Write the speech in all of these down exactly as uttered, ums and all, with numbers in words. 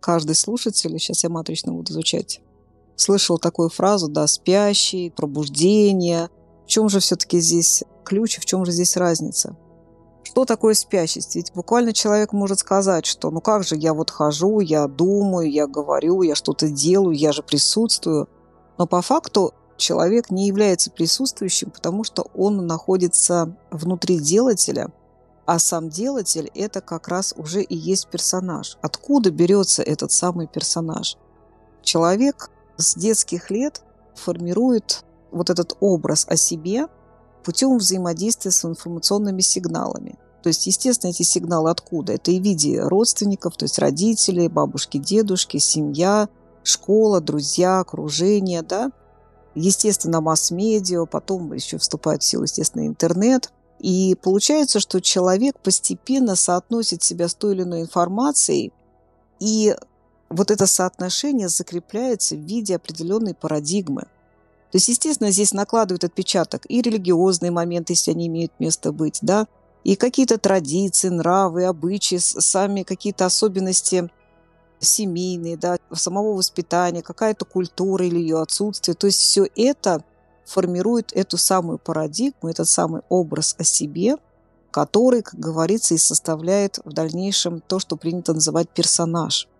каждый слушатель, сейчас я матрично буду изучать, слышал такую фразу, да, спящий, пробуждение. В чем же все-таки здесь ключ, в чем же здесь разница? Что такое спящесть? Ведь буквально человек может сказать, что ну как же, я вот хожу, я думаю, я говорю, я что-то делаю, я же присутствую. Но по факту человек не является присутствующим, потому что он находится внутри делателя, а сам делатель – это как раз уже и есть персонаж. Откуда берется этот самый персонаж? Человек с детских лет формирует вот этот образ о себе путем взаимодействия с информационными сигналами. То есть, естественно, эти сигналы откуда? Это и в виде родственников, то есть родителей, бабушки, дедушки, семья, школа, друзья, окружение, да? Естественно, масс-медиа, потом еще вступает в силу, естественно, интернет. И получается, что человек постепенно соотносит себя с той или иной информацией, и вот это соотношение закрепляется в виде определенной парадигмы. То есть, естественно, здесь накладывают отпечаток и религиозные моменты, если они имеют место быть, да, и какие-то традиции, нравы, обычаи, сами какие-то особенности семейные, да, самого воспитания, какая-то культура или ее отсутствие. То есть все это формирует эту самую парадигму, этот самый образ о себе, который, как говорится, и составляет в дальнейшем то, что принято называть персонаж.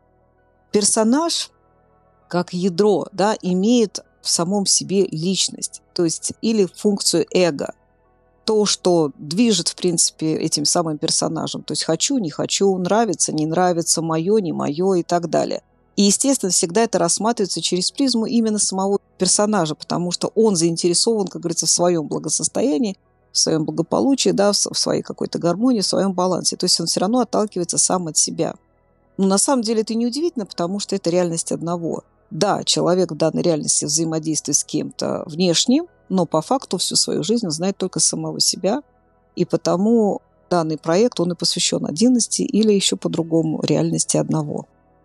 Персонаж, как ядро, да, имеет в самом себе личность, то есть или функцию эго, то, что движет, в принципе, этим самым персонажем. То есть хочу, не хочу, нравится, не нравится, мое, не мое и так далее. И, естественно, всегда это рассматривается через призму именно самого персонажа, потому что он заинтересован, как говорится, в своем благосостоянии, в своем благополучии, да, в своей какой-то гармонии, в своем балансе. То есть он все равно отталкивается сам от себя. Но на самом деле это неудивительно, потому что это реальность одного. Да, человек в данной реальности взаимодействует с кем-то внешним, но по факту всю свою жизнь он знает только самого себя, и потому данный проект, он и посвящен отдельности или еще по-другому реальности одного.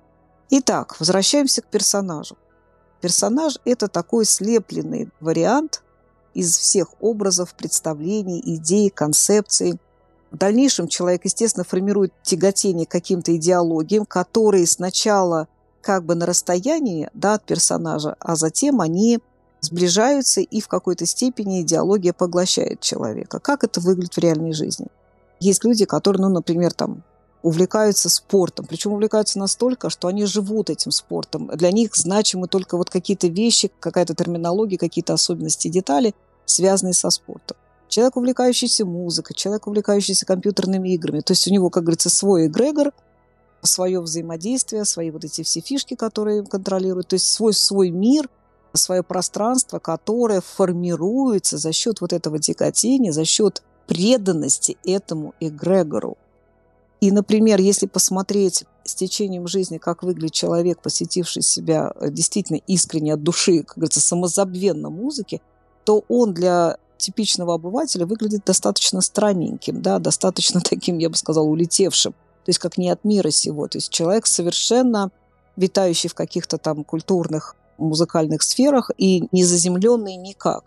Итак, возвращаемся к персонажу. Персонаж – это такой слепленный вариант из всех образов, представлений, идей, концепций. В дальнейшем человек, естественно, формирует тяготение к каким-то идеологиям, которые сначала как бы на расстоянии, да, от персонажа, а затем они сближаются, и в какой-то степени идеология поглощает человека. Как это выглядит в реальной жизни? Есть люди, которые, ну, например, там, увлекаются спортом, причем увлекаются настолько, что они живут этим спортом. Для них значимы только вот какие-то вещи, какая-то терминология, какие-то особенности, детали, связанные со спортом. Человек, увлекающийся музыкой, человек, увлекающийся компьютерными играми. То есть у него, как говорится, свой эгрегор, свое взаимодействие, свои вот эти все фишки, которые контролируют, то есть свой, свой мир, свое пространство, которое формируется за счет вот этого тяготения, за счет преданности этому эгрегору. И, например, если посмотреть с течением жизни, как выглядит человек, посвятивший себя действительно искренне от души, как говорится, самозабвенно музыке, то он для типичного обывателя выглядит достаточно странненьким, да, достаточно таким, я бы сказала, улетевшим, то есть как не от мира сего. То есть человек совершенно витающий в каких-то там культурных, музыкальных сферах и не заземленный никак.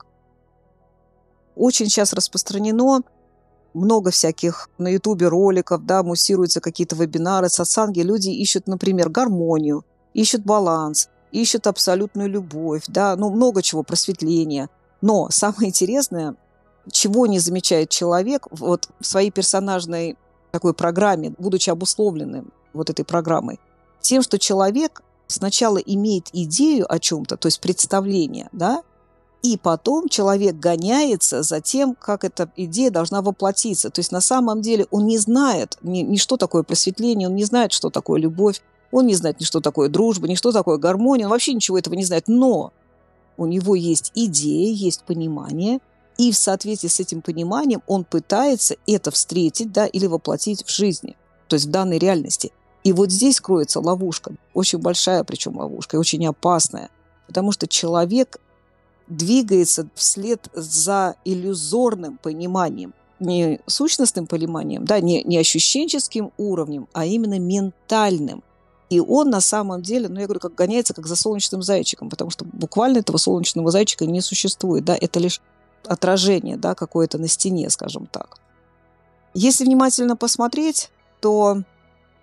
Очень сейчас распространено много всяких на Ютубе роликов, да, муссируются какие-то вебинары, сатсанги. Люди ищут, например, гармонию, ищут баланс, ищут абсолютную любовь, да, ну, много чего, просветления. Но самое интересное, чего не замечает человек вот в своей персонажной такой программе, будучи обусловленным вот этой программой, тем, что человек сначала имеет идею о чем-то, то есть представление, да, и потом человек гоняется за тем, как эта идея должна воплотиться. То есть на самом деле он не знает ни, ни что такое просветление, он не знает, что такое любовь, он не знает ни что такое дружба, ни что такое гармония, он вообще ничего этого не знает. Но у него есть идея, есть понимание, и в соответствии с этим пониманием он пытается это встретить, да, или воплотить в жизни, то есть в данной реальности. И вот здесь кроется ловушка, очень большая причем ловушка, и очень опасная, потому что человек двигается вслед за иллюзорным пониманием, не сущностным пониманием, да, не, не ощущенческим уровнем, а именно ментальным. И он на самом деле, ну я говорю, как гоняется, как за солнечным зайчиком, потому что буквально этого солнечного зайчика не существует, да, это лишь отражение, да, какое-то на стене, скажем так. Если внимательно посмотреть, то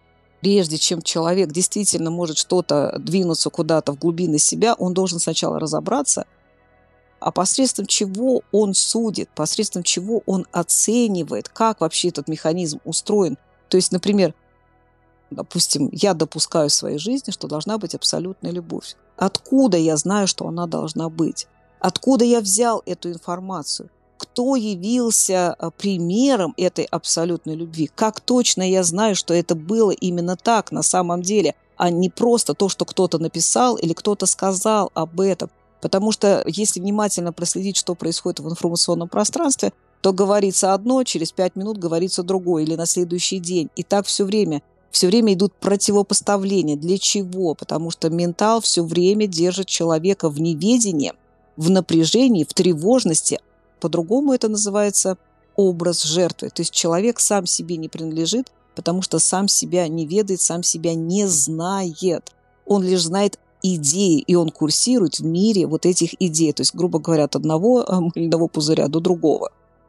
прежде чем человек действительно может что-то двинуться куда-то в глубины себя, он должен сначала разобраться, а посредством чего он судит, посредством чего он оценивает, как вообще этот механизм устроен. То есть, например, допустим, я допускаю в своей жизни, что должна быть абсолютная любовь. Откуда я знаю, что она должна быть? Откуда я взял эту информацию? Кто явился примером этой абсолютной любви? Как точно я знаю, что это было именно так на самом деле, а не просто то, что кто-то написал или кто-то сказал об этом? Потому что если внимательно проследить, что происходит в информационном пространстве, то говорится одно, через пять минут говорится другое или на следующий день. И так все время. Все время идут противопоставления. Для чего? Потому что ментал все время держит человека в неведении, в напряжении, в тревожности. По-другому это называется образ жертвы. То есть человек сам себе не принадлежит, потому что сам себя не ведает, сам себя не знает. Он лишь знает идеи, и он курсирует в мире вот этих идей. То есть, грубо говоря, от одного мыльного пузыря до другого.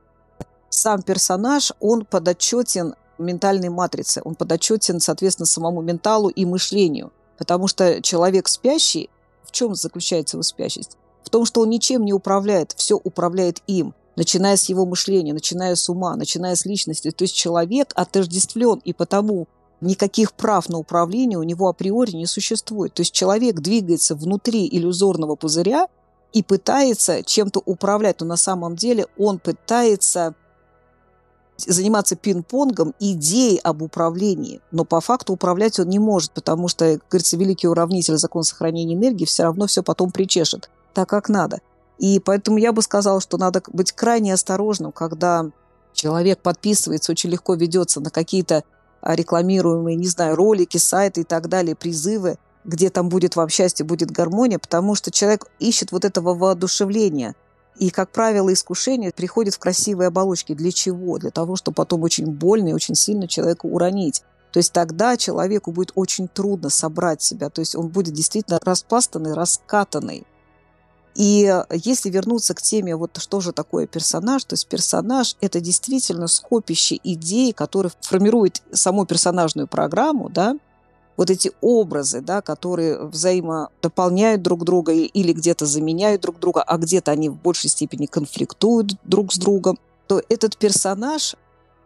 Сам персонаж, он подотчетен ментальной матрице, он подотчетен, соответственно, самому менталу и мышлению. Потому что человек спящий, в чем заключается его спящесть? В том, что он ничем не управляет, все управляет им, начиная с его мышления, начиная с ума, начиная с личности. То есть человек отождествлен, и потому никаких прав на управление у него априори не существует. То есть человек двигается внутри иллюзорного пузыря и пытается чем-то управлять, но на самом деле он пытается заниматься пинг-понгом идей об управлении, но по факту управлять он не может, потому что, как говорится, великий уравнитель, закон сохранения энергии, все равно все потом причешет так, как надо. И поэтому я бы сказала, что надо быть крайне осторожным, когда человек подписывается, очень легко ведется на какие-то рекламируемые, не знаю, ролики, сайты и так далее, призывы, где там будет вам счастье, будет гармония, потому что человек ищет вот этого воодушевления. И, как правило, искушение приходит в красивые оболочки. Для чего? Для того, чтобы потом очень больно и очень сильно человека уронить. То есть тогда человеку будет очень трудно собрать себя. То есть он будет действительно распластанный, раскатанный. И если вернуться к теме, вот что же такое персонаж, то есть персонаж – это действительно скопище идей, которые формируют саму персонажную программу, да, вот эти образы, да, которые взаимодополняют друг друга или где-то заменяют друг друга, а где-то они в большей степени конфликтуют друг с другом, то этот персонаж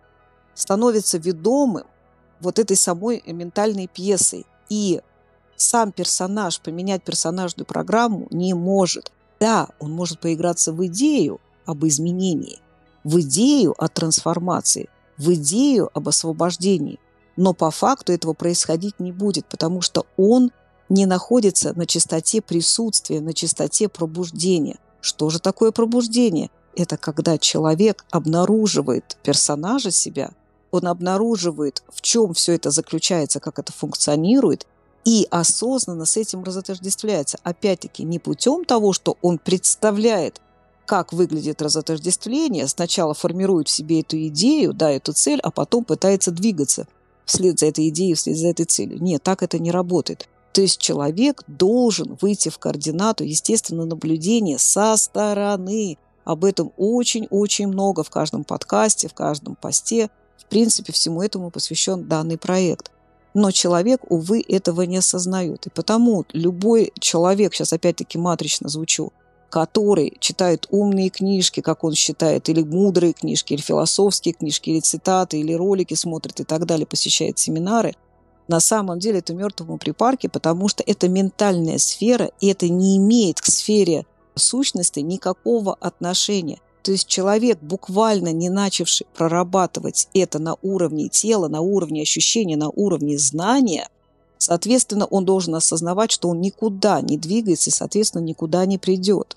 становится ведомым вот этой самой ментальной пьесой. И сам персонаж поменять персонажную программу не может. Да, он может поиграться в идею об изменении, в идею о трансформации, в идею об освобождении. Но по факту этого происходить не будет, потому что он не находится на частоте присутствия, на частоте пробуждения. Что же такое пробуждение? Это когда человек обнаруживает персонажа себя, он обнаруживает, в чем все это заключается, как это функционирует, и осознанно с этим разотождествляется. Опять-таки, не путем того, что он представляет, как выглядит разотождествление, сначала формирует в себе эту идею, да, эту цель, а потом пытается двигаться вслед за этой идеей, вслед за этой целью. Нет, так это не работает. То есть человек должен выйти в координату естественного наблюдения со стороны. Об этом очень-очень много в каждом подкасте, в каждом посте. В принципе, всему этому посвящен данный проект. Но человек, увы, этого не осознает. И потому любой человек, сейчас опять-таки матрично звучу, который читает умные книжки, как он считает, или мудрые книжки, или философские книжки, или цитаты, или ролики смотрит и так далее, посещает семинары, на самом деле это мертвому припарке, потому что это ментальная сфера, и это не имеет к сфере сущности никакого отношения. То есть человек, буквально не начавший прорабатывать это на уровне тела, на уровне ощущения, на уровне знания, соответственно, он должен осознавать, что он никуда не двигается и, соответственно, никуда не придет.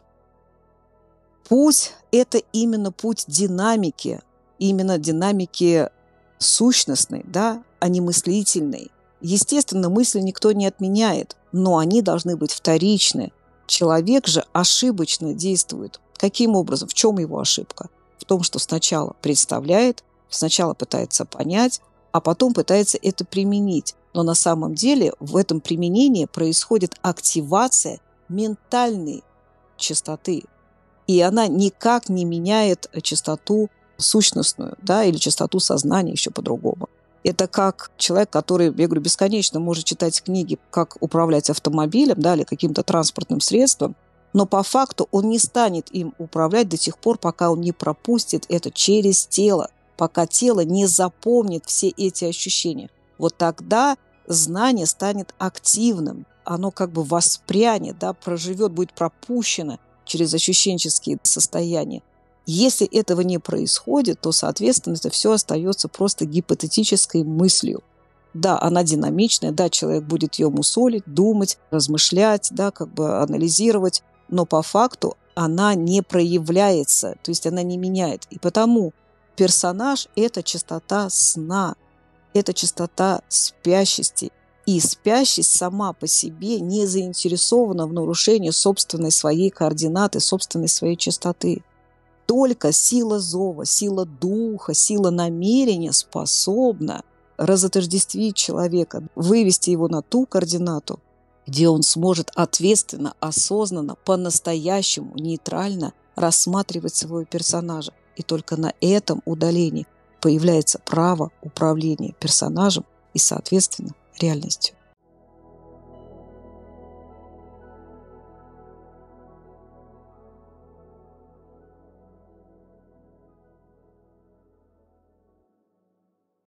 Путь – это именно путь динамики, именно динамики сущностной, да, а не мыслительной. Естественно, мысли никто не отменяет, но они должны быть вторичны. Человек же ошибочно действует. Каким образом? В чем его ошибка? В том, что сначала представляет, сначала пытается понять, а потом пытается это применить. Но на самом деле в этом применении происходит активация ментальной частоты. И она никак не меняет частоту сущностную, да, или частоту сознания еще по-другому. Это как человек, который, я говорю, бесконечно может читать книги, как управлять автомобилем, да, или каким-то транспортным средством, но по факту он не станет им управлять до тех пор, пока он не пропустит это через тело, пока тело не запомнит все эти ощущения. Вот тогда знание станет активным, оно как бы воспрянет, да, проживет, будет пропущено через ощущенческие состояния. Если этого не происходит, то, соответственно, это все остается просто гипотетической мыслью. Да, она динамичная, да, человек будет ее мусолить, думать, размышлять, да, как бы анализировать, но по факту она не проявляется, то есть она не меняет. И потому персонаж – это частота сна, это частота спящести. И спящесть сама по себе не заинтересована в нарушении собственной своей координаты, собственной своей частоты. Только сила зова, сила духа, сила намерения способна разотождествить человека, вывести его на ту координату, где он сможет ответственно, осознанно, по-настоящему, нейтрально рассматривать своего персонажа. И только на этом удалении появляется право управления персонажем и, соответственно, реальностью.